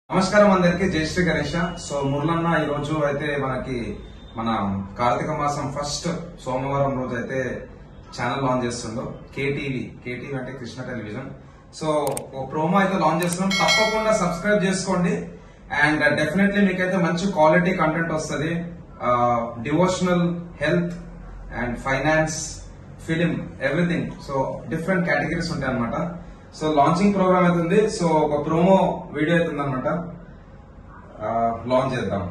నమస్కారం అందరికి జై శ్రీ గణేష. సో మురళన్న ఈ రోజు అయితే మనకి మన కార్తీక మాసం ఫస్ట్ సోమవారం రోజు అయితే ఛానల్ లాంచ్ చేస్తుండో కేటీవీ అంటే కృష్ణ టెలివిజన్. సో ఒక ప్రోమో అయితే లాంచ్ చేస్తున్నాం, తప్పకుండా సబ్స్క్రైబ్ చేసుకోండి. అండ్ డెఫినెట్లీ మీకైతే మంచి క్వాలిటీ కంటెంట్ వస్తుంది. Devotional, health and finance, film, everything. So different categories ఉంటాయి అనమాట. సో లాంచింగ్ ప్రోగ్రామ్ అవుతుంది. సో ఒక ప్రోమో వీడియో అవుతుంది అనమాట, లాంచ్ చేద్దాం.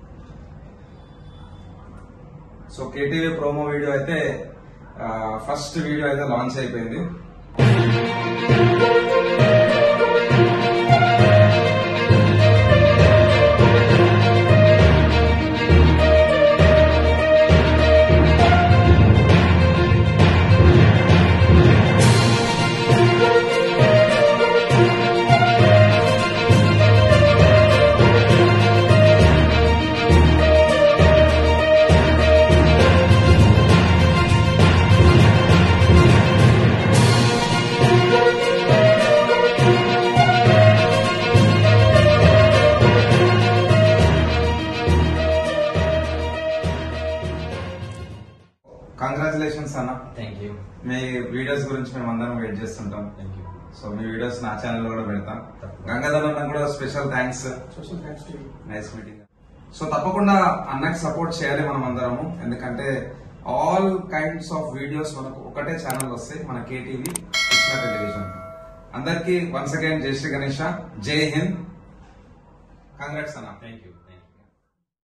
సో కేటీవీ ప్రోమో వీడియో అయితే ఫస్ట్ వీడియో అయితే లాంచ్ అయిపోయింది. కంగ్రాచులేషన్స్ అన్న. Thank you. మీ వీడియోస్ గురించి మేము అందరం వెయిట్ చేస్తుంటాం. Thank you. So me videos నా ఛానల్ లో కూడా పెడతాం. గంగాధర్ అన్న కూడా special thanks. Nice meeting. So తప్పకుండా అన్నకి సపోర్ట్ చేయాలి మనం అందరము, ఎందుకంటే ఆల్ కైండ్స్ ఆఫ్ వీడియోస్ మనకు ఒకటే ఛానల్ వస్తాయి, మన కేటీవీ కృష్ణ టెలివిజన్. అందరికి వన్స్ అగైన్ జై శ్రీ గణేష, జై హింద్, కంగ్రాట్స్ అన్న. Thank you.